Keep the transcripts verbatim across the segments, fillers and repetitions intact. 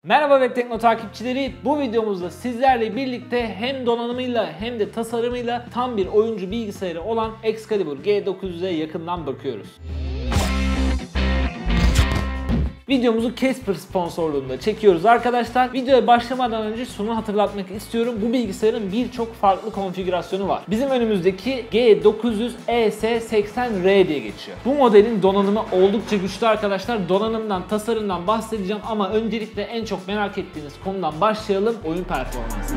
Merhaba Webtekno takipçileri, bu videomuzda sizlerle birlikte hem donanımıyla hem de tasarımıyla tam bir oyuncu bilgisayarı olan Excalibur G dokuz yüze yakından bakıyoruz. Videomuzu Casper sponsorluğunda çekiyoruz arkadaşlar. Videoya başlamadan önce şunu hatırlatmak istiyorum. Bu bilgisayarın birçok farklı konfigürasyonu var. Bizim önümüzdeki G dokuz yüz E S seksen R diye geçiyor. Bu modelin donanımı oldukça güçlü arkadaşlar. Donanımdan, tasarımdan bahsedeceğim ama öncelikle en çok merak ettiğiniz konudan başlayalım. Oyun performansı.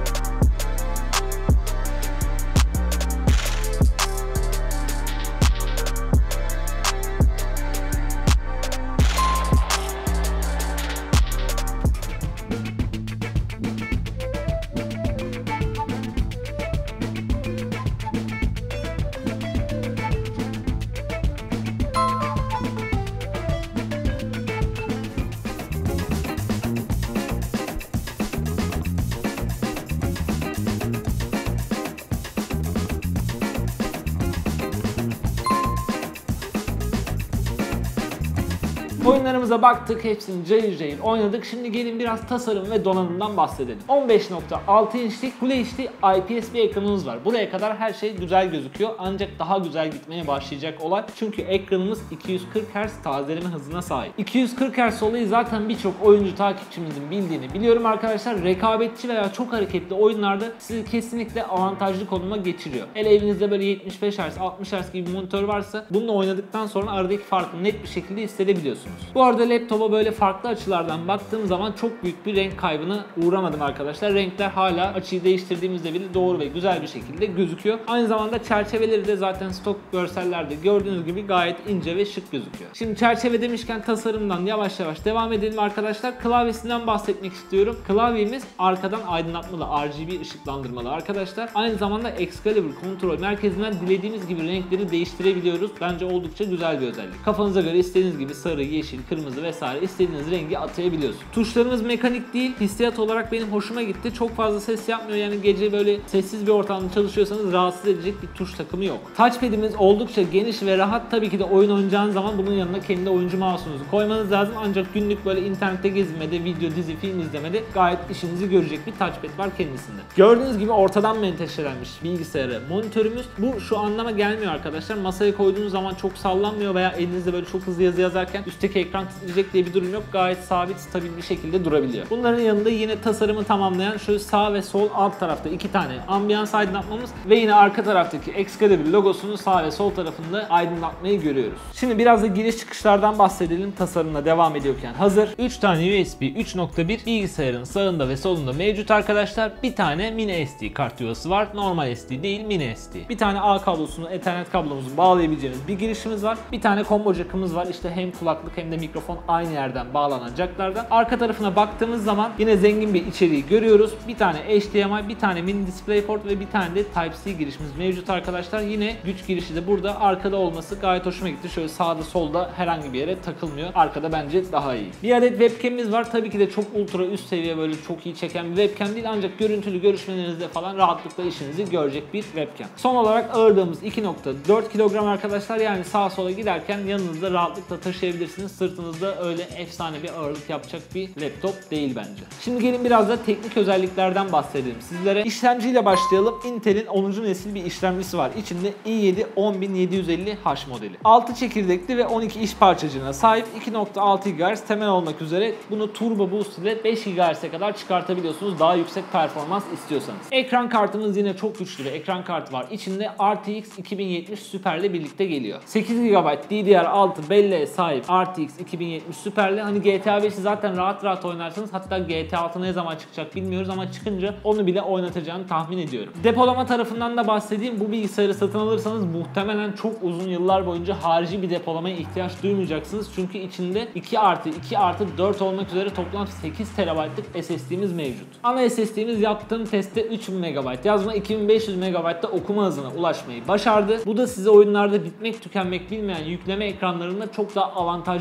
Oyunlarımıza baktık, hepsini cayır cayır oynadık. Şimdi gelin biraz tasarım ve donanımdan bahsedelim. on beş nokta altı inçlik Full H D I P S bir ekranımız var. Buraya kadar her şey güzel gözüküyor ancak daha güzel gitmeye başlayacak olay. Çünkü ekranımız iki yüz kırk hertz tazeleme hızına sahip. iki yüz kırk hertz olayı zaten birçok oyuncu takipçimizin bildiğini biliyorum arkadaşlar. Rekabetçi veya çok hareketli oyunlarda sizi kesinlikle avantajlı konuma geçiriyor. Hele evinizde böyle yetmiş beş hertz, altmış hertz gibi bir monitör varsa bununla oynadıktan sonra aradaki farkı net bir şekilde hissedebiliyorsunuz. Bu arada laptopa böyle farklı açılardan baktığım zaman çok büyük bir renk kaybına uğramadım arkadaşlar. Renkler hala açıyı değiştirdiğimizde bile doğru ve güzel bir şekilde gözüküyor. Aynı zamanda çerçeveleri de zaten stok görsellerde gördüğünüz gibi gayet ince ve şık gözüküyor. Şimdi çerçeve demişken tasarımdan yavaş yavaş devam edelim arkadaşlar. Klavyesinden bahsetmek istiyorum. Klavyemiz arkadan aydınlatmalı R G B ışıklandırmalı arkadaşlar. Aynı zamanda Excalibur kontrol merkezinden dilediğimiz gibi renkleri değiştirebiliyoruz. Bence oldukça güzel bir özellik. Kafanıza göre istediğiniz gibi sarı, yeşil, kırmızı vesaire istediğiniz rengi atayabiliyorsunuz. Tuşlarımız mekanik değil. Hissiyat olarak benim hoşuma gitti. Çok fazla ses yapmıyor. Yani gece böyle sessiz bir ortamda çalışıyorsanız rahatsız edecek bir tuş takımı yok. Touchpad'imiz oldukça geniş ve rahat. Tabii ki de oyun oynayacağınız zaman bunun yanına kendi oyuncu mouse'unuzu koymanız lazım. Ancak günlük böyle internette gezinmede, video, dizi, film izlemede gayet işinizi görecek bir touchpad var kendisinde. Gördüğünüz gibi ortadan menteşelenmiş bilgisayarı monitörümüz. Bu şu anlama gelmiyor arkadaşlar. Masaya koyduğunuz zaman çok sallanmıyor veya elinizde böyle çok hızlı yazı yazarken üstteki ekran titreyecek diye bir durum yok. Gayet sabit, stabil bir şekilde durabiliyor. Bunların yanında yine tasarımı tamamlayan şu sağ ve sol alt tarafta iki tane ambiyans aydınlatmamız ve yine arka taraftaki Excalibur logosunun sağ ve sol tarafında aydınlatmayı görüyoruz. Şimdi biraz da giriş çıkışlardan bahsedelim tasarımla devam ediyorken hazır. üç tane U S B üç nokta bir bilgisayarın sağında ve solunda mevcut arkadaşlar. Bir tane mini S D kart yuvası var. Normal S D değil, mini S D. Bir tane A kablosunu, Ethernet kablomuzu bağlayabileceğimiz bir girişimiz var. Bir tane combo jack'ımız var. İşte hem kulaklık hem de mikrofon aynı yerden bağlanan jacklardan. Arka tarafına baktığımız zaman yine zengin bir içeriği görüyoruz. Bir tane H D M I, bir tane mini DisplayPort ve bir tane de Type-C girişimiz mevcut arkadaşlar. Yine güç girişi de burada arkada olması gayet hoşuma gitti. Şöyle sağda solda herhangi bir yere takılmıyor. Arkada bence daha iyi. Bir adet webcam'imiz var. Tabii ki de çok ultra üst seviye böyle çok iyi çeken bir webcam değil ancak görüntülü görüşmelerinizde falan rahatlıkla işinizi görecek bir webcam. Son olarak ağırlığımız iki nokta dört kilogram arkadaşlar. Yani sağa sola giderken yanınızda rahatlıkla taşıyabilirsiniz. Sırtınızda öyle efsane bir ağırlık yapacak bir laptop değil bence. Şimdi gelin biraz da teknik özelliklerden bahsedelim sizlere. İşlemciyle başlayalım. Intel'in onuncu nesil bir işlemcisi var. İçinde i yedi on bin yedi yüz elli H modeli. altı çekirdekli ve on iki iş parçacığına sahip. iki nokta altı gigahertz temel olmak üzere bunu Turbo Boost ile beş gigahertz'e kadar çıkartabiliyorsunuz. Daha yüksek performans istiyorsanız. Ekran kartımız yine çok güçlü bir ekran kartı var. İçinde R T X iki bin yetmiş Super ile birlikte geliyor. sekiz gigabayt D D R altı belleğe sahip R T X iki bin yetmiş Super'li. Hani G T A beşi zaten rahat rahat oynarsınız. Hatta G T A altı ne zaman çıkacak bilmiyoruz ama çıkınca onu bile oynatacağını tahmin ediyorum. Depolama tarafından da bahsedeyim. Bu bilgisayarı satın alırsanız muhtemelen çok uzun yıllar boyunca harici bir depolamaya ihtiyaç duymayacaksınız. Çünkü içinde iki artı iki artı dört olmak üzere toplam sekiz terabaytlık S S D'miz mevcut. Ana S S D'miz yaptığım testte üç bin megabayt yazma, iki bin beş yüz megabaytta okuma hızına ulaşmayı başardı. Bu da size oyunlarda bitmek tükenmek bilmeyen yükleme ekranlarında çok daha avantajlı bir konuma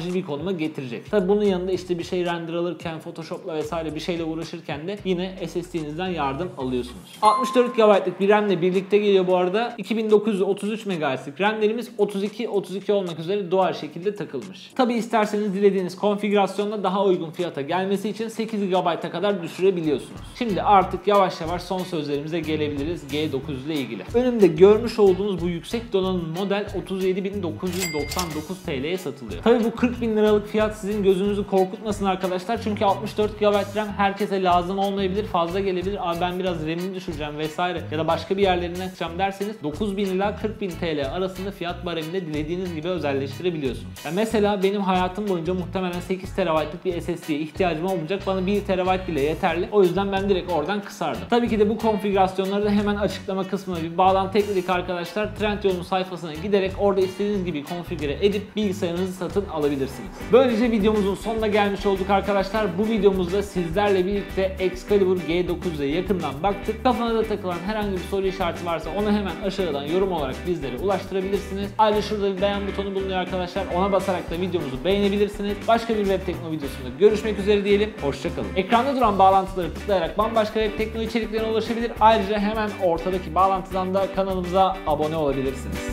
devamlı getirecek. Tabi bunun yanında işte bir şey render alırken, Photoshop'la vesaire bir şeyle uğraşırken de yine S S D'nizden yardım alıyorsunuz. altmış dört gigabaytlık bir RAM ile birlikte geliyor bu arada. iki bin dokuz yüz otuz üç megahertzlik RAM'lerimiz otuz iki otuz iki olmak üzere dual şekilde takılmış. Tabi isterseniz dilediğiniz konfigürasyonla daha uygun fiyata gelmesi için sekiz gigabayta kadar düşürebiliyorsunuz. Şimdi artık yavaş yavaş son sözlerimize gelebiliriz G dokuz yüz ile ilgili. Önümde görmüş olduğunuz bu yüksek donanım model otuz yedi bin dokuz yüz doksan dokuz T L'ye satılıyor. Tabi bu kırk bin liralık fiyat sizin gözünüzü korkutmasın arkadaşlar. Çünkü altmış dört gigabayt RAM herkese lazım olmayabilir, fazla gelebilir. Abi ben biraz RAM'ini düşüreceğim vesaire ya da başka bir yerlerinden açacağım derseniz dokuz bin ila kırk bin T L arasında fiyat bareminde dilediğiniz gibi özelleştirebiliyorsunuz. Ya mesela benim hayatım boyunca muhtemelen sekiz terabaytlık bir S S D'ye ihtiyacım olmayacak. Bana bir terabayt bile yeterli. O yüzden ben direkt oradan kısardım. Tabii ki de bu konfigürasyonları da hemen açıklama kısmına bir bağlantı ekledik arkadaşlar. Trendyol'un sayfasına giderek orada istediğiniz gibi konfigüre edip bilgisayarınızı satın alabilirsiniz. Böylece videomuzun sonuna gelmiş olduk arkadaşlar. Bu videomuzda sizlerle birlikte Excalibur G dokuz yüze yakından baktık. Kafana da takılan herhangi bir soru işareti varsa onu hemen aşağıdan yorum olarak bizlere ulaştırabilirsiniz. Ayrıca şurada bir beğen butonu bulunuyor arkadaşlar. Ona basarak da videomuzu beğenebilirsiniz. Başka bir web tekno videosunda görüşmek üzere diyelim. Hoşçakalın. Ekranda duran bağlantıları tıklayarak bambaşka web tekno içeriklerine ulaşabilir. Ayrıca hemen ortadaki bağlantıdan da kanalımıza abone olabilirsiniz.